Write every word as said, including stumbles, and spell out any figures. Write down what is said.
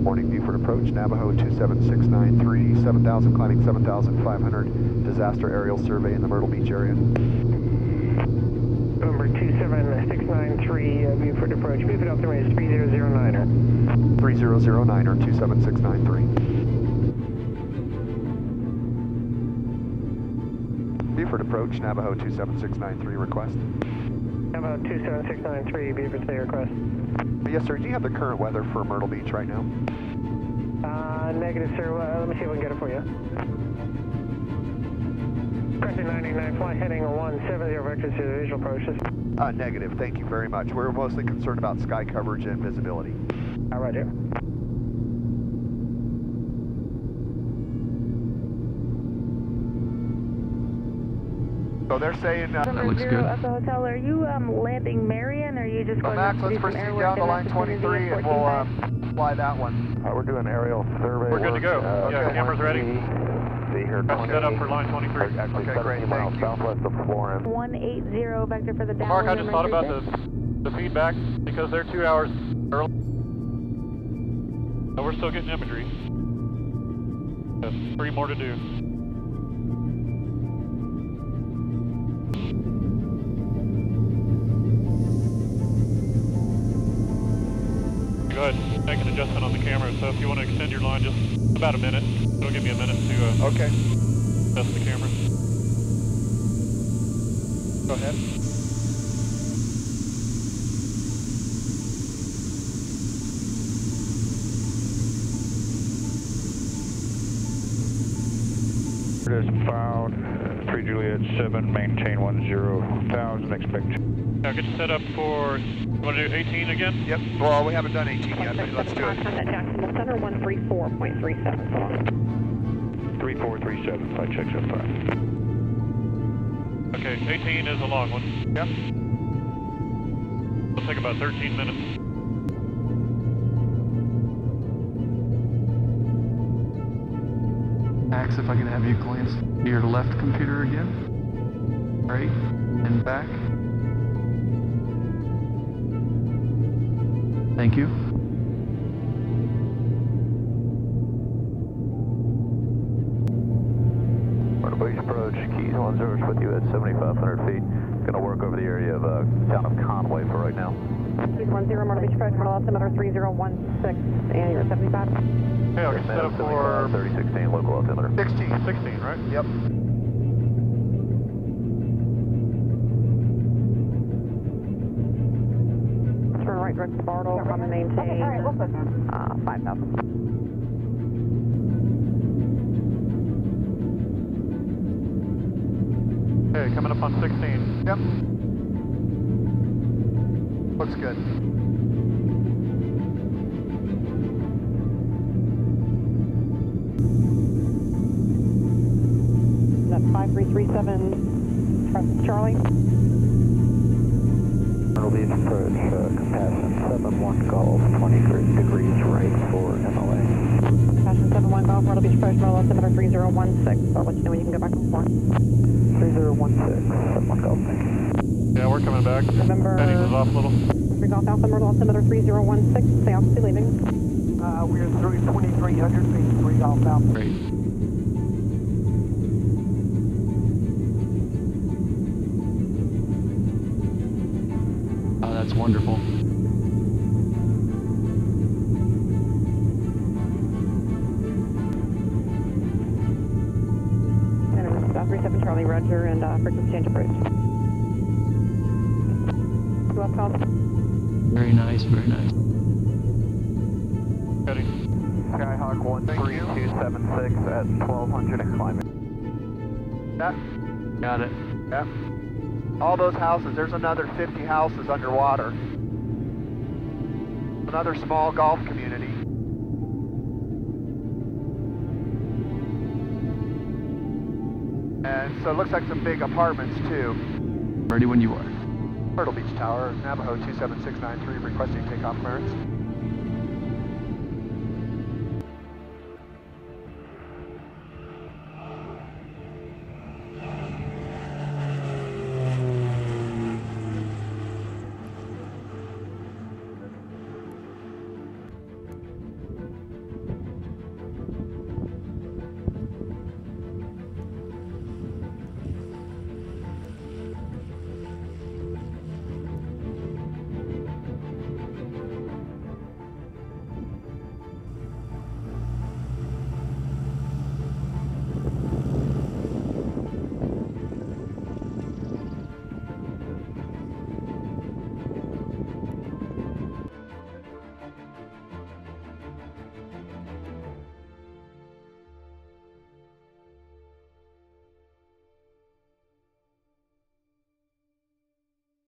morning, Buford approach, Navajo two seven six nine three, seven thousand climbing seven thousand five hundred, disaster aerial survey in the Myrtle Beach area. Number two seven six nine three, uh, Buford approach, Buford altimeter is three zero zero niner. three zero zero niner, two seven six nine three. Buford approach, Navajo two seven six nine three, request. Navajo two seven six nine three, Buford say request. Yes, sir. Do you have the current weather for Myrtle Beach right now? Uh, negative, sir. Uh, let me see if we can get it for you. Crescent nine eight nine, fly heading one seven zero vectors to the visual approaches. Uh, negative. Thank you very much. We're mostly concerned about sky coverage and visibility. All right, here. So they're saying... Uh, Number zero at the hotel, are you um, landing Marion, or are you just well, going Max, to let's do some proceed air work down to in line that twenty-three and we'll uh, fly that one. Uh, we're doing aerial survey. We're good to go. Uh, yeah, okay. cameras ready. See here. Got set up for line twenty-three. Actually, okay, great. miles Thank you. southwest of Florence. one eight zero vector for the down. Mark, I just thought about the, the feedback because they're two hours early. So we're still getting imagery. Yes, three more to do. Go ahead, make an adjustment on the camera. So if you want to extend your line just about a minute, it'll give me a minute to uh, okay. adjust the camera. Go ahead. Is found, three Juliet seven, maintain one zero thousand, expect. I'll get you set up for, you want to do eighteen again? Yep. Well, we haven't done eighteen yet, but let's do it. Contact Jacksonville Center, one three four point three seven. three four three seven, flight check seven five. Okay, eighteen is a long one. Yep. It'll take about thirteen minutes. Max, if I can have you glance to your left computer again. Right, and back. Thank you. Myrtle Beach approach, Keys one zero is with you at seventy-five hundred feet. Gonna work over the area of uh, town of Conway for right now. Keys one zero, Myrtle Beach approach, Myrtle altimeter three zero one six, and you're at seventy-five. Okay, I'll get set up for thirty sixteen local altimeter. sixteen. sixteen, right? Yep. Turn right direct to Bartle, from the maintain, okay, all right, we'll put uh, five thousand. Okay, coming up on sixteen. Yep. Looks good. That's five three three seven, press Charlie. Myrtle Beach approach, uh, compassion seven one Golf, twenty degrees right for M L A. Compassion seven one Golf, Myrtle Beach approach, Myrtle altimeter three zero one six. I'll let you know when you can go back on board. three zero one six, seven one Golf, thank you. Yeah, we're coming back. Remember, Heading was off a little. three Golf Alpha, Myrtle altimeter three zero one six, stay off, be leaving. Uh, we're through twenty-three hundred feet, three Golf Alpha. Great. Oh, that's wonderful. And uh, three seven Charlie, Roger, and uh, frequency change approach. Two up call. Very nice, very nice. Heading. Skyhawk one three two seven six at twelve hundred and climbing. That, Got it. yep. All those houses, there's another fifty houses underwater. Another small golf community. And so it looks like some big apartments too. Ready when you are. Myrtle Beach Tower, Navajo two seven six nine three, requesting takeoff clearance.